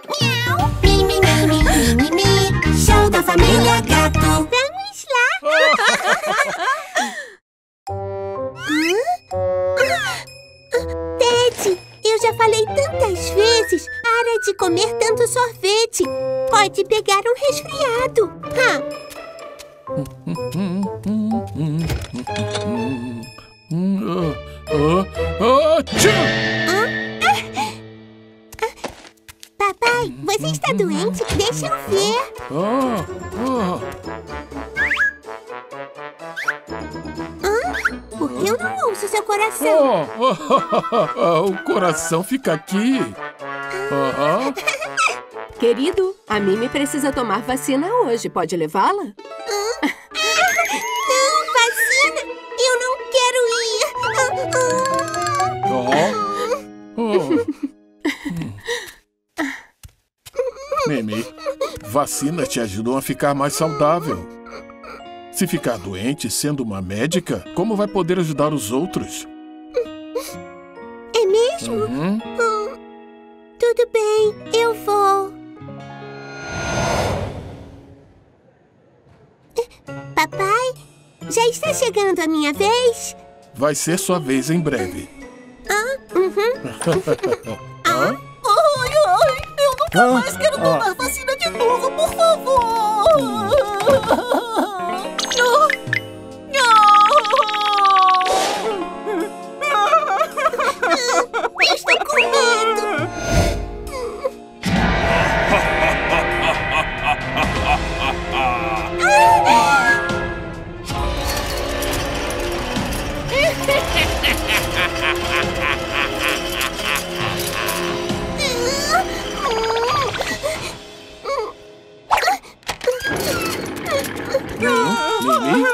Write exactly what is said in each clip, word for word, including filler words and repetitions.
Miau. Mi, mi, mi, mi, mi, mi, mi. Show da família Gato. Vamos lá. Ted, eu já falei tantas vezes. Para de comer tanto sorvete. Pode pegar um resfriado. Hã? Papai, você está doente? Deixa eu ver. Hã? Por que eu não ouço seu coração? O coração fica aqui. Querido, a Mimi precisa tomar vacina hoje. Pode levá-la? Hã? Não, vacina! Eu não quero ir! Mimi, vacina te ajudam a ficar mais saudável. Se ficar doente sendo uma médica, como vai poder ajudar os outros? É mesmo? Uhum. Hum, tudo bem, eu vou. Papai, já está chegando a minha vez? Vai ser sua vez em breve. Ah, uhum. Hã? Ai, ai, eu nunca mais quero tomar vacina de novo, por favor! Eu estou com medo! Mimi?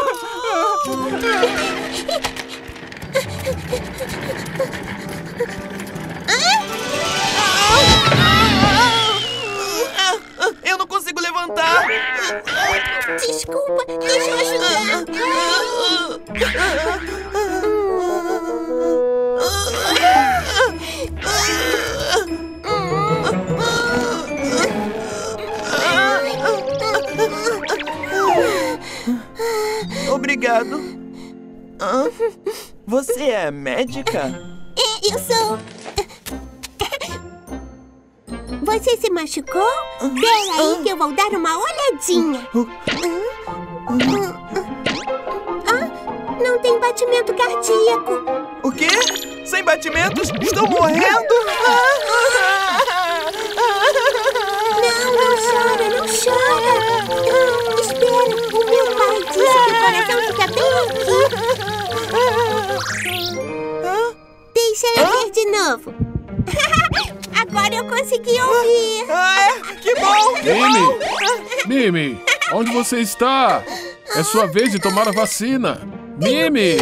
Eu não consigo levantar. Desculpa, deixa eu ajudar. Obrigado. Hã? Você é médica? É, eu sou. Você se machucou? Peraí que eu vou dar uma olhadinha. Ah, não tem batimento cardíaco. O quê? Sem batimentos? Estou morrendo? Não, não chora, não chora. Ah, espera, o meu pai disse que o coração fica bem aqui. Deixa eu ver de novo. Agora eu consegui ouvir. Ah, é? Que bom, que Mimi! bom. Mimi, onde você está? É sua vez de tomar a vacina. Mimi!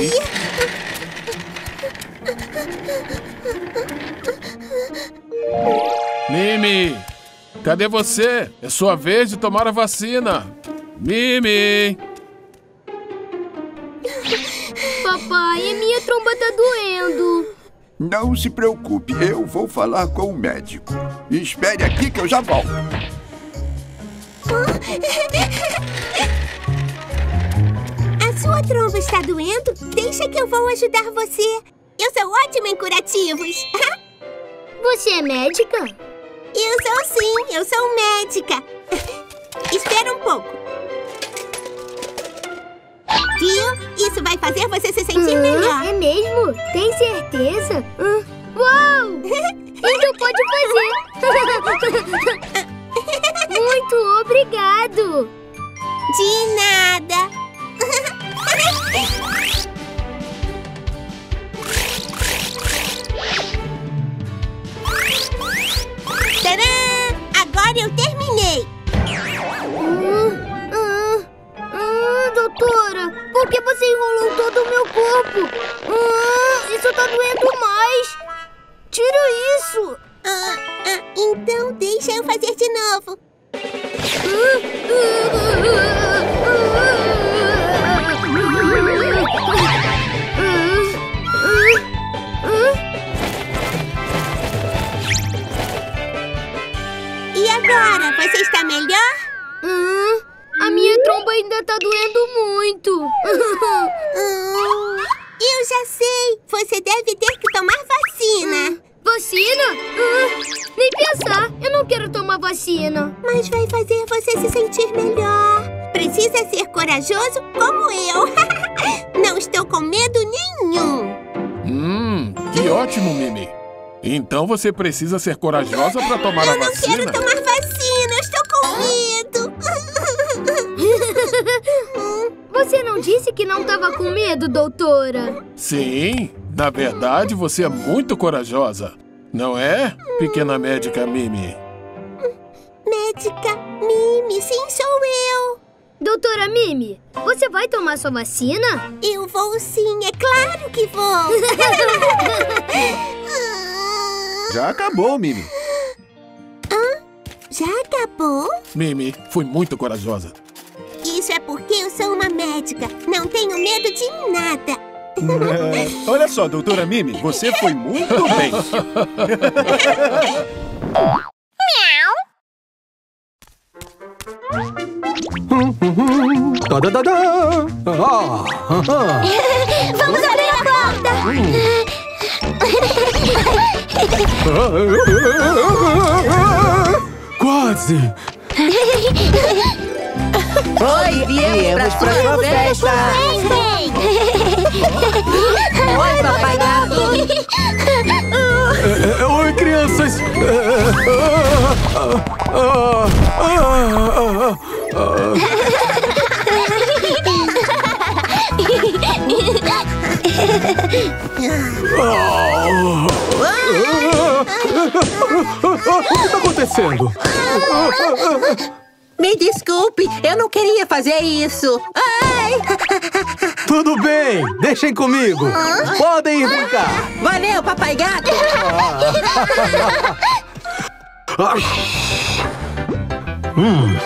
Mimi! Cadê você? É sua vez de tomar a vacina. Mimi! Papai, a minha tromba tá doendo. Não se preocupe, eu vou falar com o médico. Espere aqui que eu já volto. A sua tromba está doendo? Deixa que eu vou ajudar você. Eu sou ótima em curativos. Você é médica? Eu sou sim, eu sou médica. Espera um pouco. Viu? Isso vai fazer você se sentir Hum, melhor. É mesmo? Tem certeza? Hum. Uau! Então pode fazer. Muito obrigado. De nada. Tcharam! Agora eu terminei. Hum, hum, hum, doutora, por que você enrolou todo o meu corpo? Hum, isso tá doendo mais. Tira isso. Ah, ah, então deixa eu fazer de novo. E agora, você está melhor? Hum, a minha tromba ainda tá doendo muito. Hum, eu já sei. Você deve ter que tomar vacina. Hum, vacina? Hum, nem pensar. Eu não quero tomar vacina. Mas vai fazer você se sentir melhor. Precisa ser corajoso como eu. Não estou com medo nenhum. Hum, que ótimo, Mimi. Então você precisa ser corajosa para tomar eu a vacina? Eu não quero tomar vacina, eu estou com medo. Você não disse que não estava com medo, doutora? Sim, na verdade você é muito corajosa. Não é, pequena médica Mimi? Médica Mimi, sim, sou eu. Doutora Mimi, você vai tomar sua vacina? Eu vou sim, é claro que vou. Já acabou, Mimi. Hã? Já acabou? Mimi, fui muito corajosa. Isso é porque eu sou uma médica. Não tenho medo de nada. Olha só, doutora Mimi, você foi muito bem. Da, da, da, da. Ah, ah, ah. Vamos abrir a porta! Quase! Oi, viemos pra sua festa! Oi, papai gato! Oi, crianças! O que está acontecendo? Me desculpe, eu não queria fazer isso. Ai! Tudo bem, deixem comigo. Podem ir brincar. Valeu, papai gato. hum.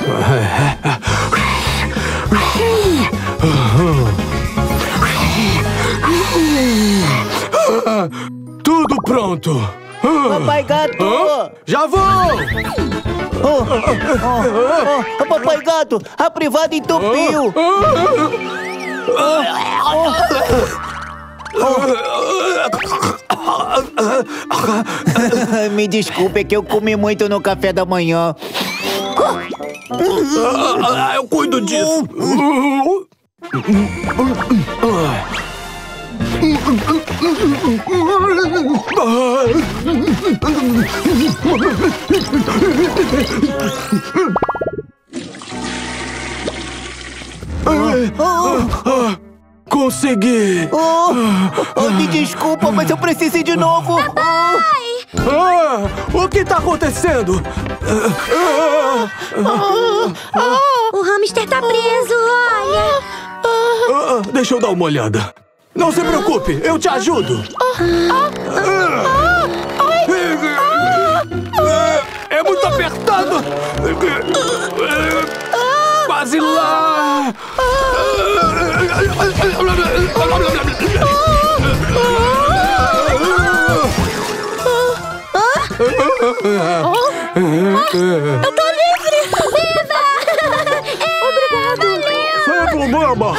Tudo pronto. Papai gato! Hã? Já vou! Oh, oh, oh, papai gato, a privada entupiu! Me desculpe, é que eu comi muito no café da manhã. Eu cuido disso. Consegui! Oh, oh, me desculpa, mas eu preciso ir de novo! Papai! Ah, o que está acontecendo? Oh, oh, o hamster tá preso, olha! Ah, deixa eu dar uma olhada. Não se preocupe, eu te ajudo. É muito apertado. Quase lá. Eu tô livre! Viva! Obrigado! Sem problema!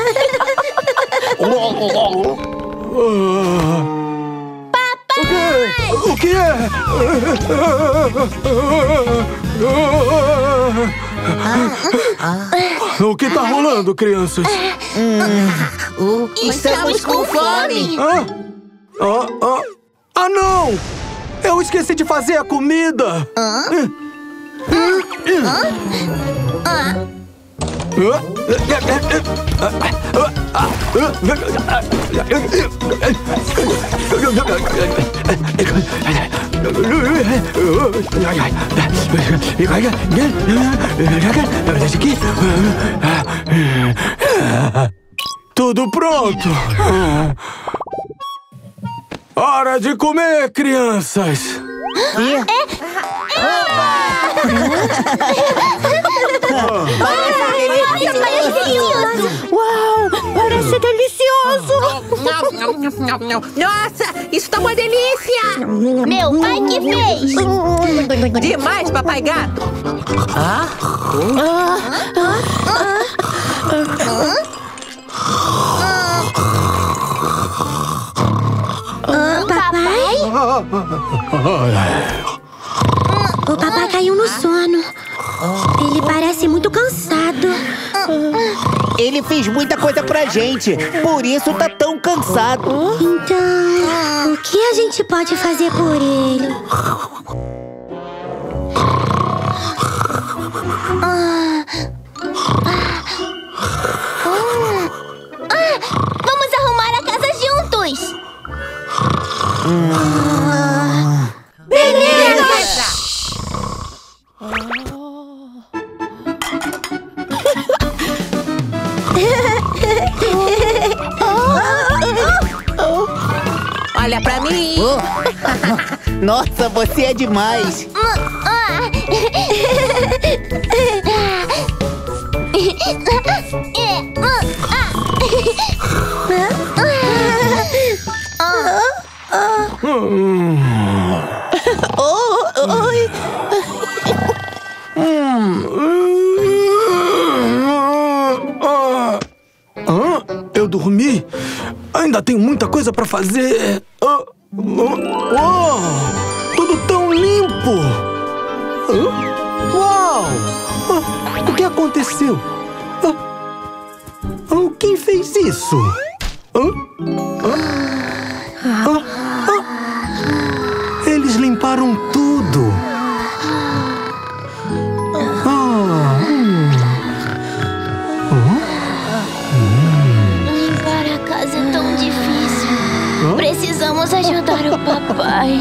Papai! O que é? O que tá rolando, crianças? Hum, estamos com fome! Ah, ah, ah. ah, não! Eu esqueci de fazer a comida! Hã? Hã? Hã? Tudo pronto! Hora de comer, crianças! Parece delicioso! Uau! Parece delicioso! Nossa, isso tá uma delícia! Meu pai que fez! Demais, papai gato! Ah? Ah? Ah? Ah, papai? O papai caiu no sono. Ele parece muito cansado. Ele fez muita coisa pra gente, por isso tá tão cansado. Então, o que a gente pode fazer por ele? Ah. Ah, vamos arrumar a casa juntos! Ah. Beleza! Olha pra mim! Nossa, você é demais! Oi! Eu dormi? Ainda tenho muita coisa pra fazer. Oh, oh, oh, tudo tão limpo. Uau! O que aconteceu? Quem fez isso? Eles limparam tudo. Limpar a casa é tão difícil. Precisamos ajudar o papai.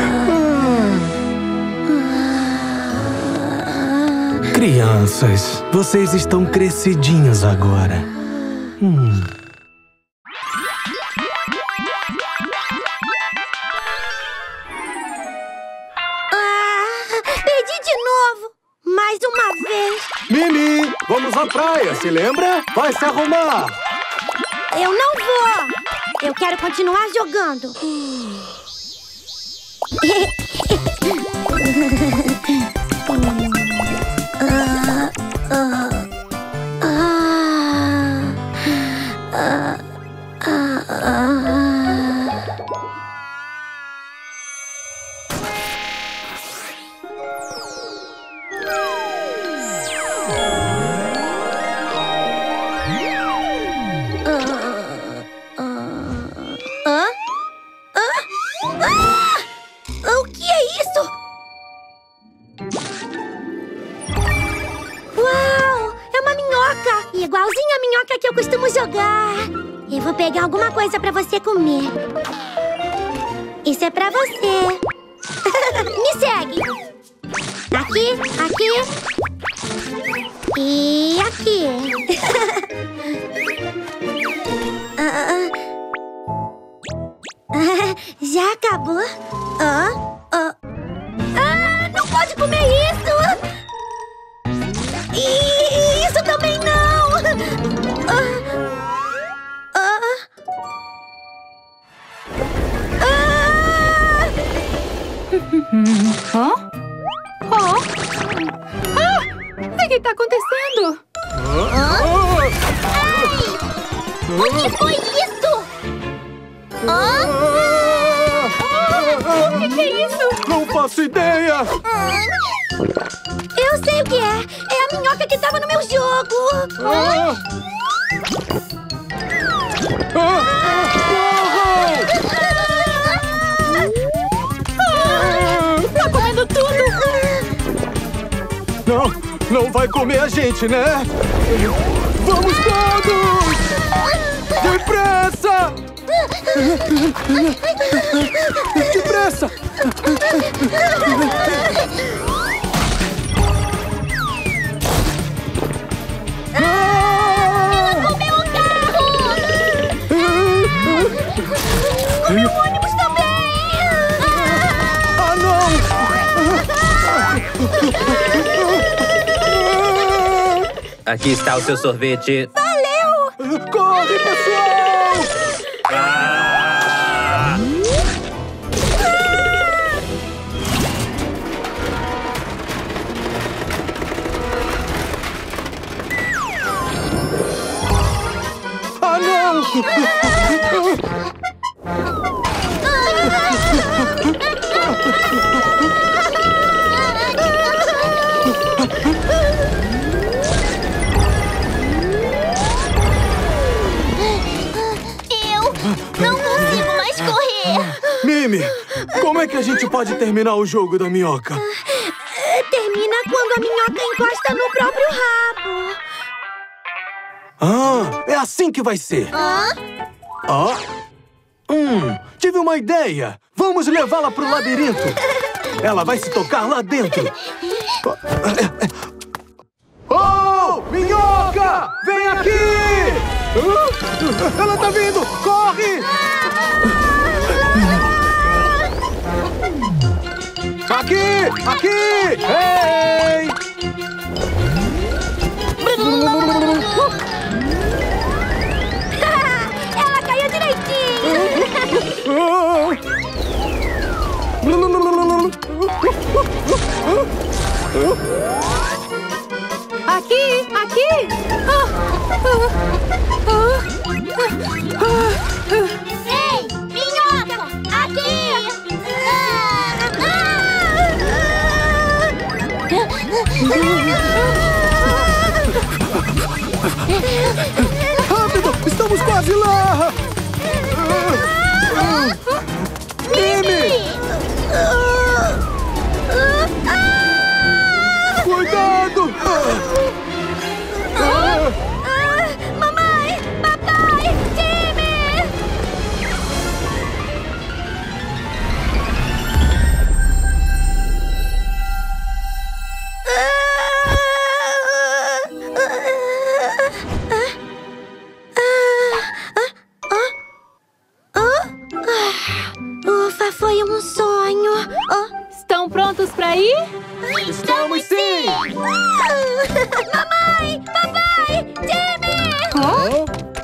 Crianças, vocês estão crescidinhos agora. Hum. Ah, perdi de novo. Mais uma vez. Mimi, vamos à praia, se lembra? Vai se arrumar. Eu não vou. Eu quero continuar jogando. Ah, ah, ah, ah, ah. Igualzinho a minhoca que eu costumo jogar. Eu vou pegar alguma coisa pra você comer. Isso é pra você. Me segue. Aqui, aqui. E aqui. ah, ah, já acabou? Ah, ah. ah, não pode comer isso. E isso também não. Hã? Oh. Ah! O que tá acontecendo? Ai! O que foi isso? Ah? Ah! O que, que é isso? Não faço ideia! Eu sei o que é! É a minhoca que tava no meu jogo! Ah! Ah! Tá comendo tudo! Não, não vai comer a gente, né? Vamos todos! Depressa! Depressa! Ela comeu o carro! Comeu o ônibus também! Ah, não! Aqui está o seu sorvete. Valeu! Corre, pessoal! Ah! Não consigo mais correr. Mimi, como é que a gente pode terminar o jogo da minhoca? Termina quando a minhoca encosta no próprio rabo. Ah, é assim que vai ser. Hã? Ah? Hum, tive uma ideia. Vamos levá-la pro labirinto. Ela vai se tocar lá dentro. Oh, minhoca! Vem aqui! Uh, ela tá vindo! Corre! Aqui! Aqui! Ei! Ela caiu direitinho! Aqui! Aqui! Ei, minhoca! Aqui! Rápido! Estamos quase lá! Mimi! Cuidado! Mamãe! Papai! Time! Ufa, foi um sonho. Estão prontos pra ir? Estamos sim! Mamãe! Papai! Time! Oh?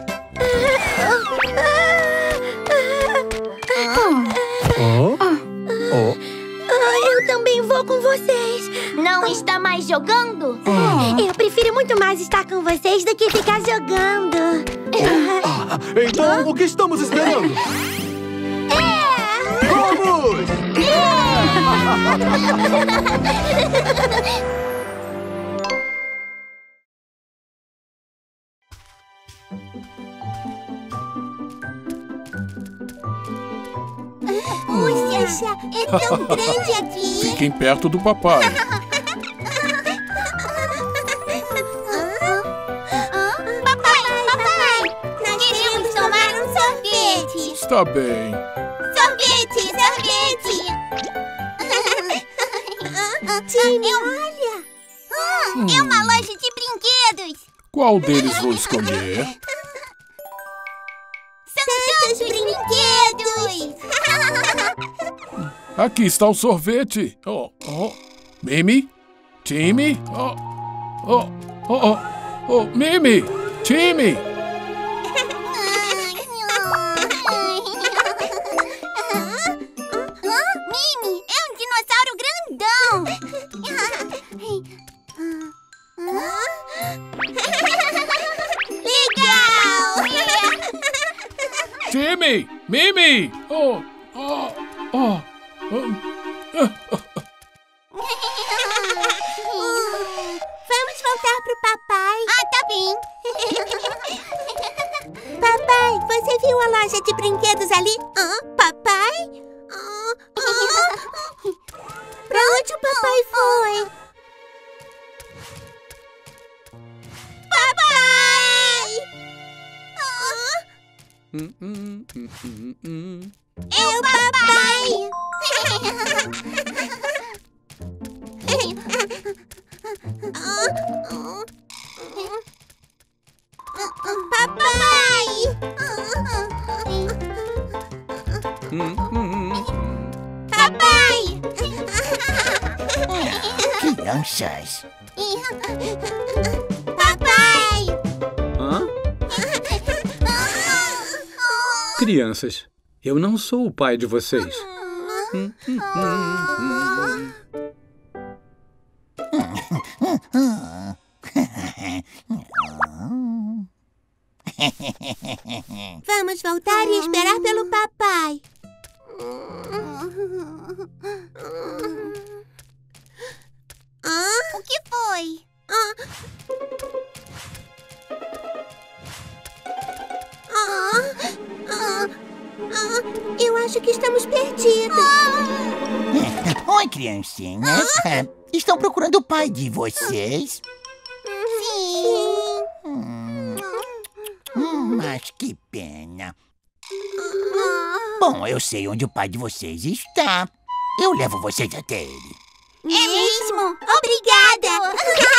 Oh? Oh? Eu também vou com vocês. Não está mais jogando? Eu prefiro muito mais estar com vocês do que ficar jogando. Ah, então, o que estamos esperando? É! Vamos! Puxa, é tão grande aqui. Fiquem perto do papai. Papai, papai, nós queremos tomar um sorvete. Está bem. Sorvete, sorvete. Time, olha. Hum, é uma loja de brinquedos. Qual deles vou escolher? São tantos brinquedos. Aqui está o sorvete. Oh, oh. Mimi? Time? Oh, oh, oh, oh, oh. Mimi! Time! Mimi, é um dinossauro grandão. Legal! Time! Mimi! Oh, oh, oh. Vamos voltar pro papai. Ah, tá bem. Papai, você viu a loja de brinquedos ali? Ah, papai? Ah, ah. Pra onde o papai foi? Papai! Ah. É o papai! Papai! Papai! Crianças. Papai! Hã? Crianças, eu não sou o pai de vocês. Vamos voltar e esperar pelo papai. O que foi? Ah. Ah. Ah. Ah. Eu acho que estamos perdidos. Oi, criancinhas. Ah? Estão procurando o pai de vocês? Sim. Hum. Hum, mas que pena. Bom, eu sei onde o pai de vocês está. Eu levo vocês até ele. É mesmo? Obrigada!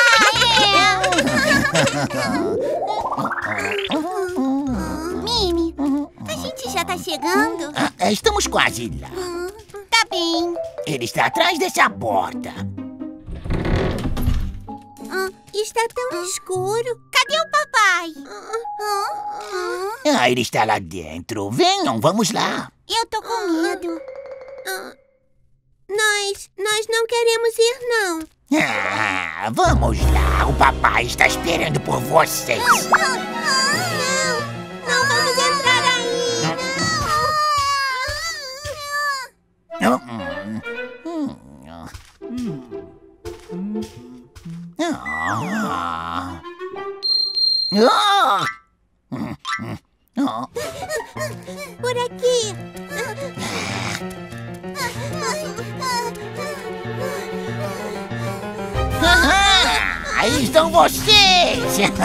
Mimi, a gente já tá chegando? Ah, estamos quase lá. Hum, tá bem. Ele está atrás dessa porta. Ah, está tão escuro. Cadê o papai? Ah, ele está lá dentro. Venham, vamos lá. Eu tô com medo. Ah, nós, nós não queremos ir, não. Ah, vamos lá. O papai está esperando por vocês. Não, não vamos entrar aí. Não. Hum. Hum. Ah. Ah. Ah. Por aqui. Ah, aí estão vocês!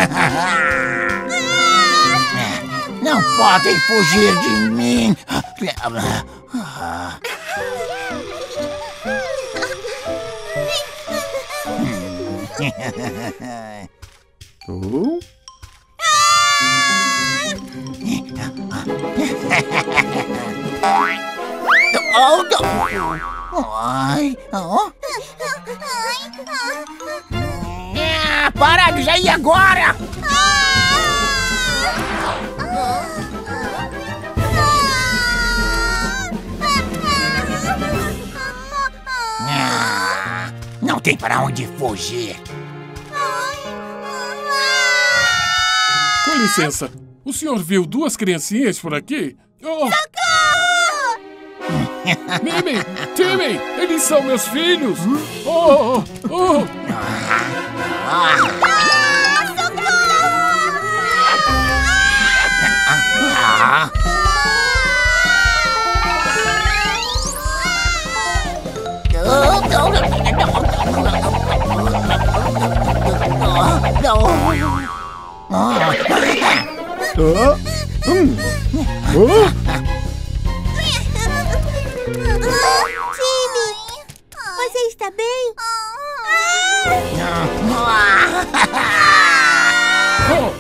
Não podem fugir de mim! Oh? Oh, ai, oh. Ah, parados aí agora! Ah, não tem para onde fugir. Com licença, o senhor viu duas criancinhas por aqui? Oh. Mimi, Timmy, eles são meus filhos! Oh, oh, oh. Ah, Ah. Ah. Hum. Oh. Timmy, você está bem? Oh.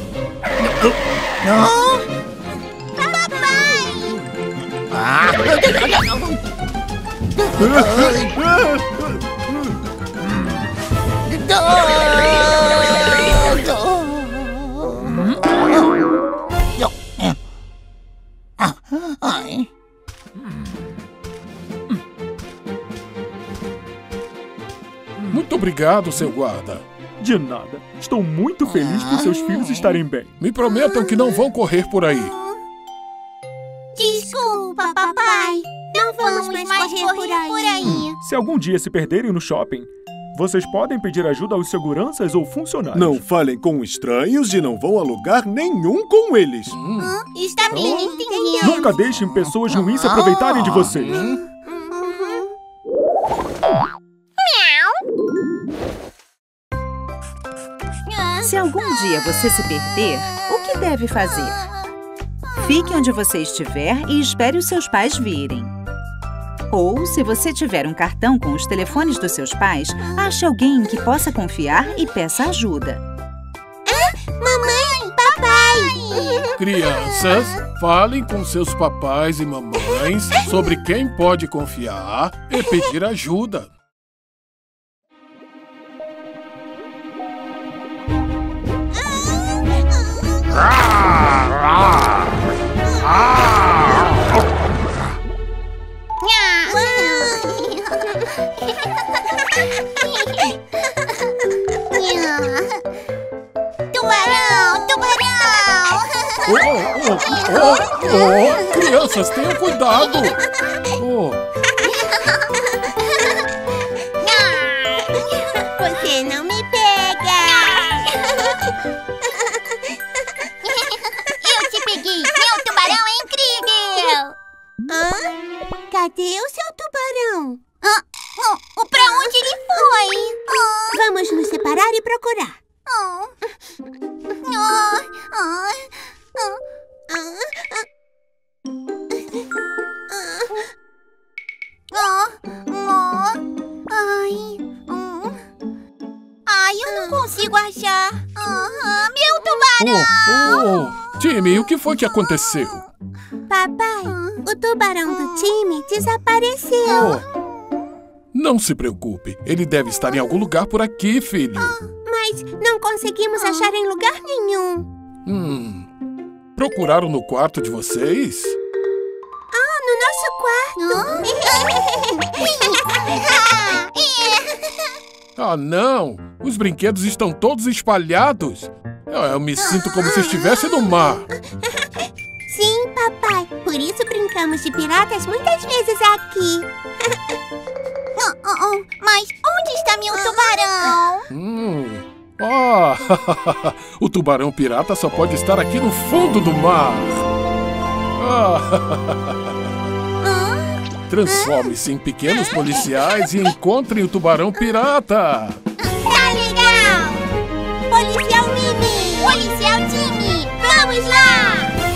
Muito obrigado, seu guarda. De nada. Estou muito feliz por seus filhos estarem bem. Me prometam que não vão correr por aí. Desculpa, papai. Não vamos mais correr por aí. por aí. Se algum dia se perderem no shopping, vocês podem pedir ajuda aos seguranças ou funcionários. Não falem com estranhos e não vão a lugar nenhum com eles. Hum. Está bem, entendemos. Nunca deixem pessoas ruins se aproveitarem de vocês. Se algum dia você se perder, o que deve fazer? Fique onde você estiver e espere os seus pais virem. Ou, se você tiver um cartão com os telefones dos seus pais, ache alguém em que possa confiar e peça ajuda. Ah, mamãe, papai! Crianças, falem com seus papais e mamães sobre quem pode confiar e pedir ajuda. Tubarão, tubarão! Oh, Oh, crianças, tenham cuidado! Oh. Você não me pega! Eu te peguei! Meu tubarão é incrível! Hã? Cadê o seu tubarão? Ah, oh, pra onde ele foi? Oh. Vamos nos separar e procurar. Oh. Oh. Oh. Oh. Oh. Oh. Ai. Oh. Ai, eu não consigo achar. Oh, meu tubarão! Oh, oh. Timmy, o que foi que aconteceu? Papai, o tubarão do time desapareceu. Oh. Não se preocupe, ele deve estar em algum lugar por aqui, filho. Oh, mas não conseguimos achar em lugar nenhum. Hum. Procuraram no quarto de vocês? Ah, no nosso quarto. Ah, não! Os brinquedos estão todos espalhados. Eu me sinto como se estivesse no mar. Sim, papai. Por isso brincamos de piratas muitas vezes aqui. Oh, oh, oh. Mas onde está meu tubarão? Hum. Ah, o tubarão pirata só pode estar aqui no fundo do mar. Ah. Transforme-se em pequenos policiais e encontrem o tubarão pirata. Tá legal! Policial Mimi! Policial Timmy! Vamos lá!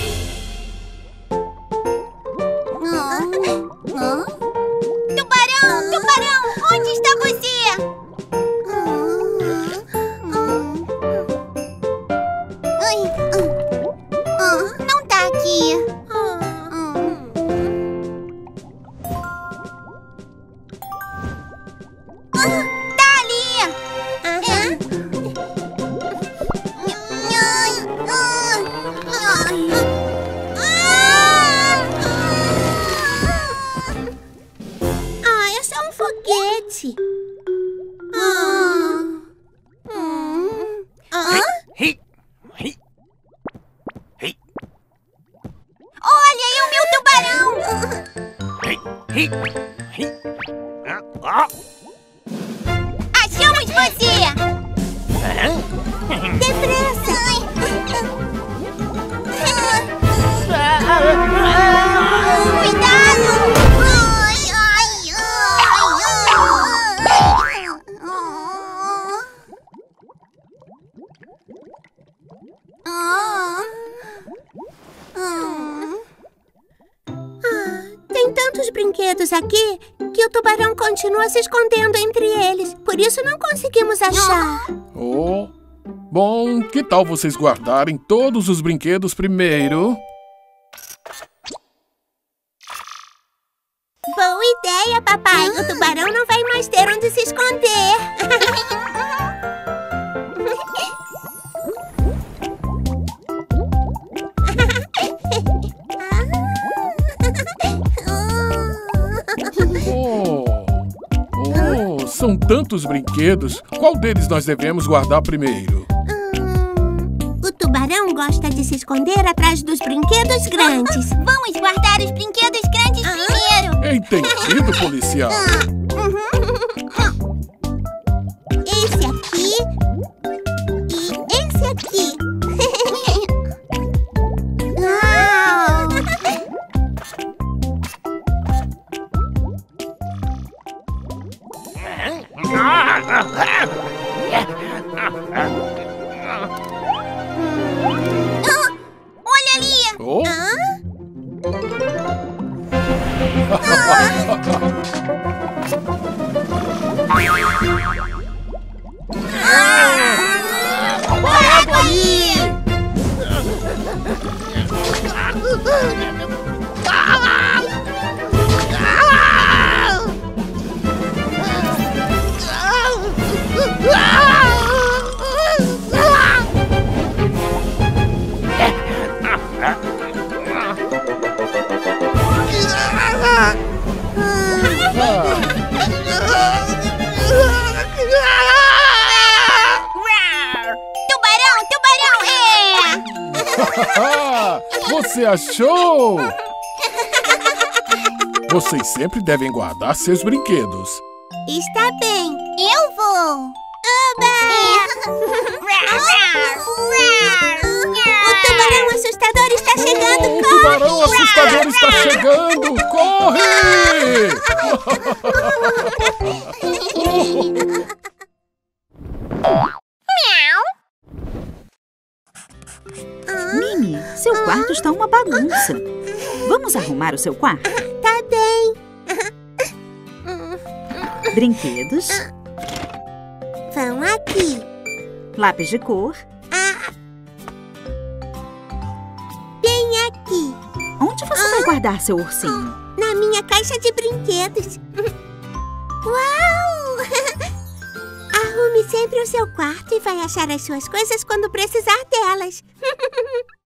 Oh. Oh. Tubarão! Tubarão! Onde está você? Não tá aqui. Tá ali! Ah, é só um foguete. Ah. Hum. Ah? Olha aí o meu tubarão! Achamos você! Depressa! Cuidado! Ai, ai, ai, ai. Tem tantos brinquedos aqui que o tubarão continua se escondendo entre eles. Por isso não conseguimos achar. Oh, bom, que tal vocês guardarem todos os brinquedos primeiro? Boa ideia, papai. O tubarão não vai mais ter onde se esconder. Oh, oh, são tantos brinquedos. Qual deles nós devemos guardar primeiro? Hum, o tubarão gosta de se esconder atrás dos brinquedos grandes. Vamos guardar os brinquedos grandes primeiro. Entendido, policial. Esse aqui e esse aqui. Uau! Olha ali! Oh. Água aí! você achou? Vocês sempre devem guardar seus brinquedos. Está bem, eu vou. O tubarão assustador está chegando, O corre! tubarão assustador está chegando! Corre! Mimi, seu quarto está uma bagunça. Vamos arrumar o seu quarto? Tá bem. Brinquedos. Vão aqui. Lápis de cor. Bem aqui. Onde você vai guardar seu ursinho? Na minha caixa de brinquedos. Uau! Arrume sempre o seu quarto e vai achar as suas coisas quando precisar delas.